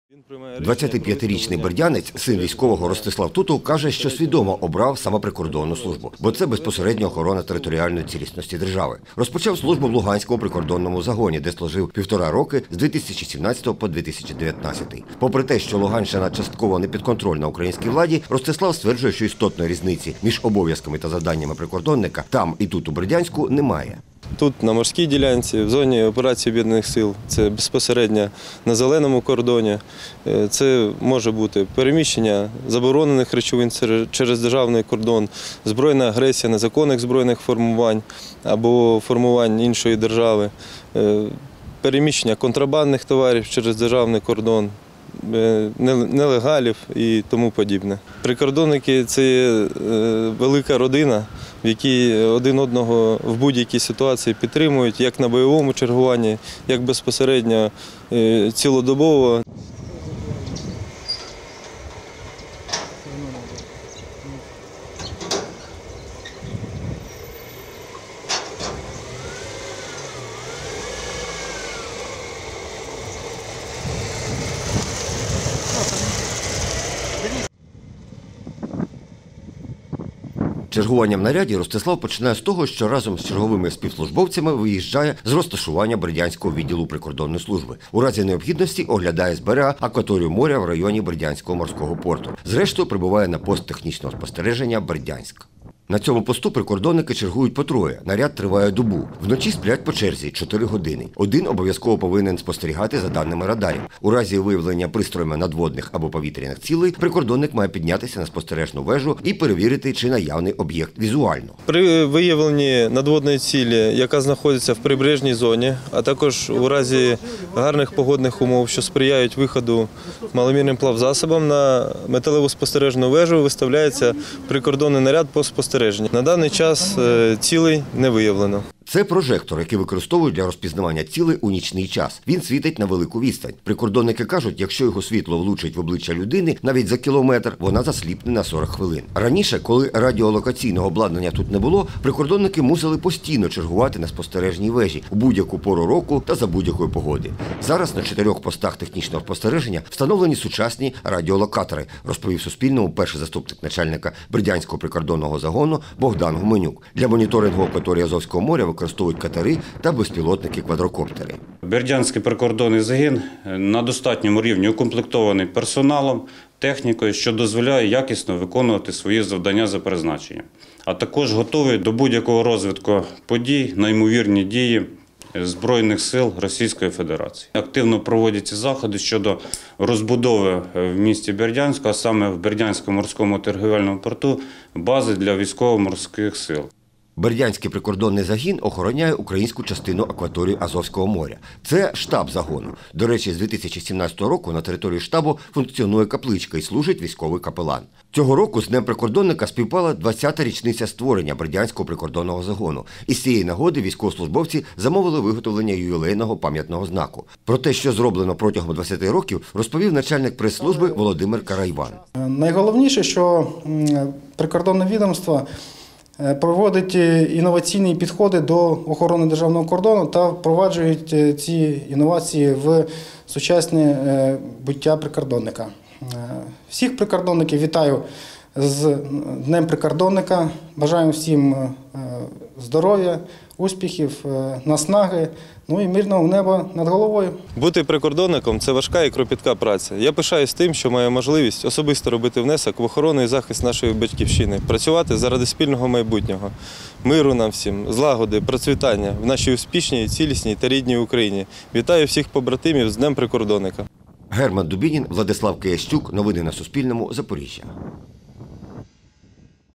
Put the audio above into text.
25-річний бердянець, син військового Ростислав Тутов, каже, що свідомо обрав саме прикордонну службу, бо це безпосередньо охорона територіальної цілісності держави. Розпочав службу в Луганському прикордонному загоні, де служив 1,5 роки з 2017 по 2019. Попри те, що Луганщина частково не підконтрольна українській владі, Ростислав стверджує, що істотної різниці між обов'язками та завданнями прикордонника там і тут у Бердянську немає. Тут, на морській ділянці, в зоні операції Об'єднаних сил, це безпосередньо на зеленому кордоні, це може бути переміщення заборонених речовин через державний кордон, збройна агресія незаконних збройних формувань або формувань іншої держави, переміщення контрабандних товарів через державний кордон, нелегалів і тому подібне. Прикордонники – це велика родина, в якій один одного в будь-якій ситуації підтримують, як на бойовому чергуванні, як безпосередньо цілодобово. Чергування в наряді Ростислав починає з того, що разом з черговими співслужбовцями виїжджає з розташування Бердянського відділу прикордонної служби. У разі необхідності оглядає з берега акваторію моря в районі Бердянського морського порту. Зрештою, прибуває на пост технічного спостереження Бердянськ. На цьому посту прикордонники чергують по троє. Наряд триває добу. Вночі сплять по черзі 4 години. Один обов'язково повинен спостерігати за даними радарів. У разі виявлення пристроями надводних або повітряних цілей прикордонник має піднятися на спостережну вежу і перевірити, чи наявний об'єкт візуально. При виявленні надводної цілі, яка знаходиться в прибережній зоні, а також у разі гарних погодних умов, що сприяють виходу маломірним плавзасобам, на металеву спостережну вежу виставляється прикордонний наряд по спостереженню. На даний час цілей не виявлено. Це прожектор, який використовують для розпізнавання цілей у нічний час. Він світить на велику відстань. Прикордонники кажуть, якщо його світло влучить в обличчя людини, навіть за кілометр, вона засліпне на 40 хвилин. Раніше, коли радіолокаційного обладнання тут не було, прикордонники мусили постійно чергувати на спостережній вежі у будь-яку пору року та за будь-якої погоди. Зараз на 4 постах технічного спостереження встановлені сучасні радіолокатори, розповів Суспільному перший заступник начальника Бердянського прикордонного загону Богдан Гуменюк. Для моніторингу акваторії Азовського моря використовують катери та безпілотники-квадрокоптери. Бердянський прикордонний загін на достатньому рівні укомплектований персоналом, технікою, що дозволяє якісно виконувати свої завдання за призначенням. А також готовий до будь-якого розвитку подій на ймовірні дії Збройних сил Російської Федерації. Активно проводяться заходи щодо розбудови в місті Бердянську, а саме в Бердянському морському торгівельному порту, бази для військово-морських сил. Бердянський прикордонний загін охороняє українську частину акваторії Азовського моря. Це штаб загону. До речі, з 2017 року на території штабу функціонує капличка і служить військовий капелан. Цього року з Днем прикордонника співпала 20-та річниця створення Бердянського прикордонного загону. Із цієї нагоди військовослужбовці замовили виготовлення ювілейного пам'ятного знаку. Про те, що зроблено протягом 20 років, розповів начальник прес-служби Володимир Карайван. Найголовніше, що прикордонне відомство проводить інноваційні підходи до охорони державного кордону та впроваджують ці інновації в сучасне буття прикордонника. Всіх прикордонників вітаю з Днем прикордонника. Бажаємо всім здоров'я, успіхів, наснаги, ну і мирного неба над головою. Бути прикордонником – це важка і кропітка праця. Я пишаюсь тим, що маю можливість особисто робити внесок в охорону і захист нашої батьківщини, працювати заради спільного майбутнього. Миру нам всім, злагоди, процвітання в нашій успішній, цілісній та рідній Україні. Вітаю всіх побратимів з Днем прикордонника. Герман Дубінін, Владислав Киящук. Новини на Суспільному. Запоріжжя.